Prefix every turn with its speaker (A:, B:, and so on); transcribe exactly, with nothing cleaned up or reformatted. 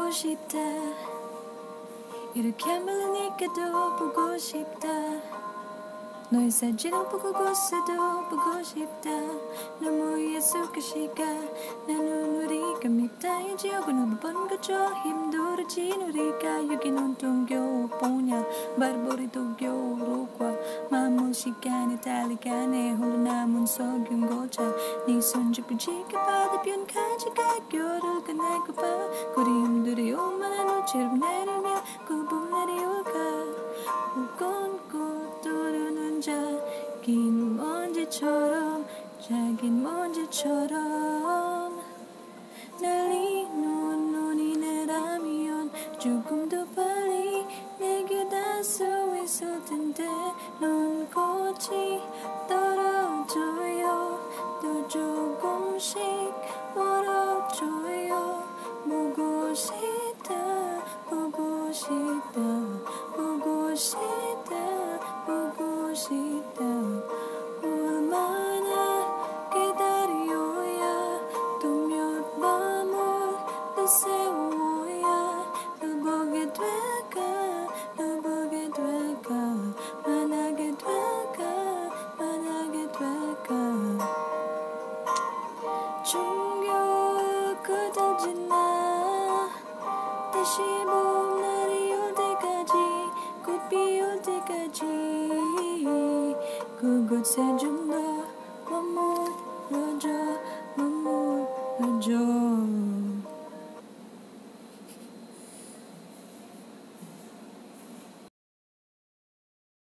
A: 보고 싶다 이렇게 말하니까도 보고 싶다 너의 사진을 보고 곳에도 보고 싶다 너무 약속하시가 난 눈물이 밉다 지옥을 넘어본 거죠 힘들어진 우리가 여긴 온통 겨우 보냐 바라보리도 겨우로과 마음을 시간에 달려가네 홀로 남은 석윤 고자 네 손잡고 지켜봐 변까지 가교를 끝내고 봐 그리움들이 오만한 옷처럼 내리며 구분 내려올까 무거운 떠오르는 자긴 먼지처럼 자긴 먼지처럼 날리는 눈이 내라면 조금 더 빨리 내게 닿을 있을 텐데 넌 꽃이 떨어져요 또 조금씩 멀어져요 보고 싶다 보고 싶다 보고 싶다 보고 싶다 얼마나 기다려야 또 몇 밤을 더 세워야 널 보게 될까 널 보게 될까 만나게 될까 만나게 될까 종교 그댈 지나 다시 봄 날이 올 때까지 꽃 피울 때까지 그곳에